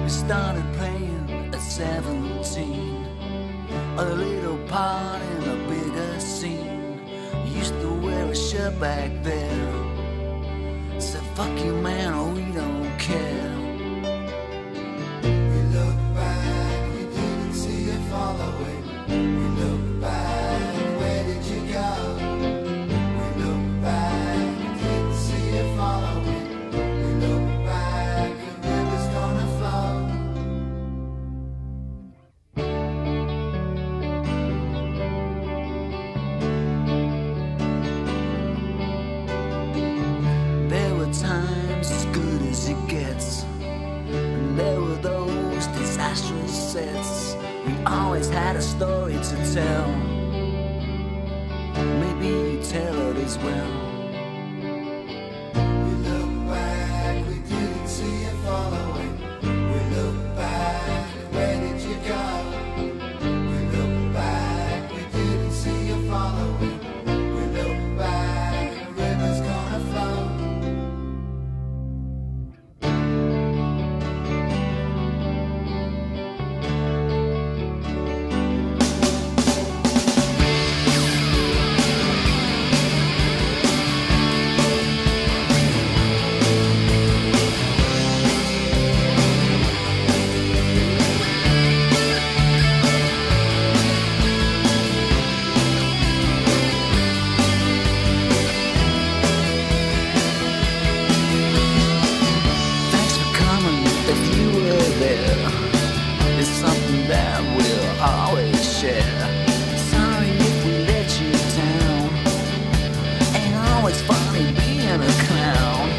We started playing at 17, a little part in a bigger scene. Used to wear a shirt back there, said fuck you man, we don't care. We look back, we didn't see you following. We look back, where did you go? We look back, we didn't see you following. We look back, the river's gonna flow. There were times as good as it gets, and there were those disastrous sets. We always had a story to tell. Maybe you tell it as well. We look back, we didn't see you following. We look back, where did you go? We look back, we didn't see you following. We look back, the river's gonna flow. Thanks for coming if you were there. It's something that we'll always share. Sorry if we let you down. Ain't always funny being a clown.